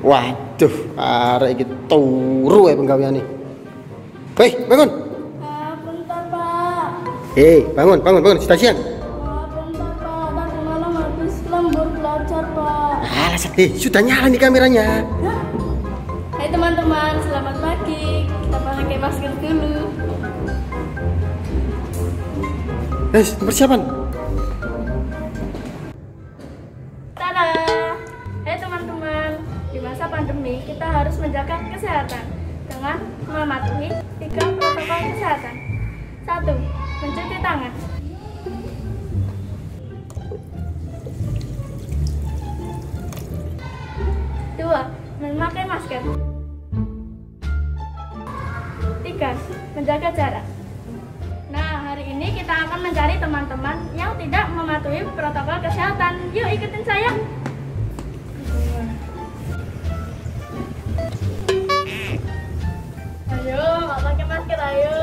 Waduh, arek iki turu ya penggaweane. Hei, bangun. Bentar, Pak. Hei, bangun, stasiun. Bentar, Pak. Tadi malam habis lembur belajar, Pak. Alah, sudah nyala nih kameranya. Hai teman-teman, selamat pagi. Kita pakai masker dulu. Persiapan. Tada! Hai teman-teman, di masa pandemi kita harus menjaga kesehatan dengan mematuhi 3 protokol kesehatan. 1. Mencuci tangan. 2. Memakai masker. 3. Menjaga jarak. Nah, hari ini kita akan mencari teman-teman yang tidak mematuhi protokol kesehatan. Yuk ikutin saya. Ayo, nggak pakai masker, ayo.